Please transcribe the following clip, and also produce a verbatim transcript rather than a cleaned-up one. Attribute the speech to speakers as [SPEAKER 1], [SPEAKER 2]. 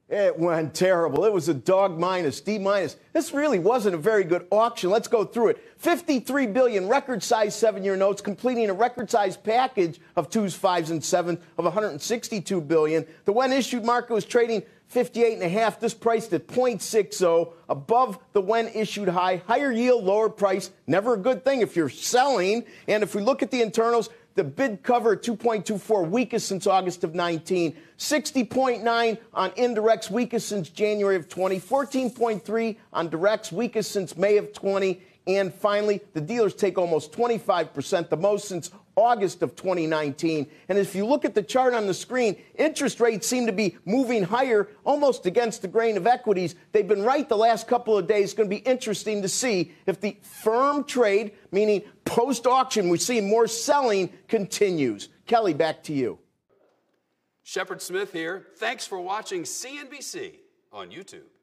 [SPEAKER 1] It went terrible. It was a dog minus, D minus. This really wasn't a very good auction. Let's go through it. fifty-three billion dollars, record-sized seven-year notes, completing a record-sized package of twos, fives, and sevens of one hundred sixty-two billion dollars. The when-issued market was trading fifty-eight and a half. This priced at point six zero, above the when-issued high. Higher yield, lower price. Never a good thing if you're selling. And if we look at the internals, the bid cover at two point two four, weakest since August of nineteen. sixty point nine on indirects, weakest since January of twenty. fourteen point three on directs, weakest since May of twenty. And finally, the dealers take almost twenty-five percent, the most since August of twenty nineteen. And if you look at the chart on the screen, interest rates seem to be moving higher, almost against the grain of equities. They've been right the last couple of days. It's going to be interesting to see if the firm trade, meaning post-auction, we're seeing more selling, continues. Kelly, back to you.
[SPEAKER 2] Shepard Smith here. Thanks for watching C N B C on YouTube.